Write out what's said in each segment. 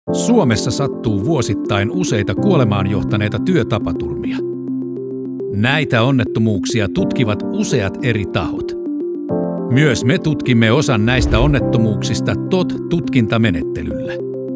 Suomessa sattuu vuosittain useita kuolemaan johtaneita työtapaturmia. Näitä onnettomuuksia tutkivat useat eri tahot. Myös me tutkimme osan näistä onnettomuuksista TOT-tutkintamenettelyllä.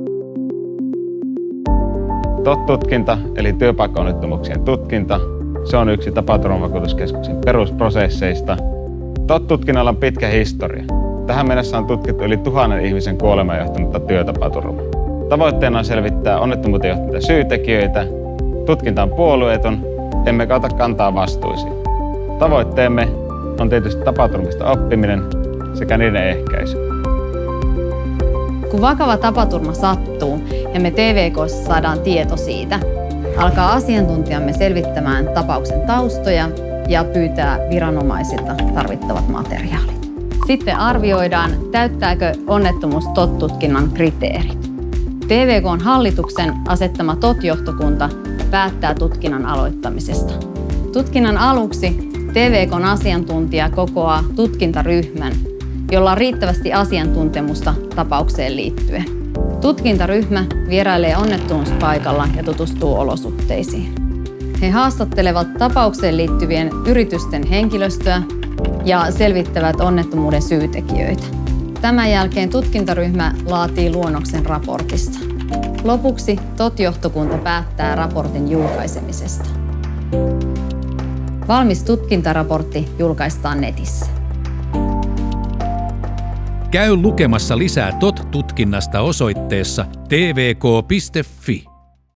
TOT-tutkinta eli työpaikkaonnettomuuksien tutkinta, se on yksi tapaturmavakuutuskeskuksen perusprosesseista. TOT-tutkinnalla on pitkä historia. Tähän mennessä on tutkittu yli 1000 ihmisen kuolemaan johtanutta työtapaturmaa. Tavoitteena on selvittää onnettomuuteen johtaneita syytekijöitä. Tutkinta on puolueeton, emmekä ota kantaa vastuisiin. Tavoitteemme on tietysti tapaturmista oppiminen sekä niiden ehkäisy. Kun vakava tapaturma sattuu ja me TVK:ssa saadaan tieto siitä, alkaa asiantuntijamme selvittämään tapauksen taustoja ja pyytää viranomaisilta tarvittavat materiaalit. Sitten arvioidaan, täyttääkö onnettomuus TOT-tutkinnan kriteerit. TVK:n hallituksen asettama TOT-johtokunta päättää tutkinnan aloittamisesta. Tutkinnan aluksi TVK:n asiantuntija kokoaa tutkintaryhmän, jolla on riittävästi asiantuntemusta tapaukseen liittyen. Tutkintaryhmä vierailee onnettomuuspaikalla ja tutustuu olosuhteisiin. He haastattelevat tapaukseen liittyvien yritysten henkilöstöä ja selvittävät onnettomuuden syytekijöitä. Tämän jälkeen tutkintaryhmä laatii luonnoksen raportista. Lopuksi TOT-johtokunta päättää raportin julkaisemisesta. Valmis tutkintaraportti julkaistaan netissä. Käy lukemassa lisää TOT-tutkinnasta osoitteessa tvk.fi.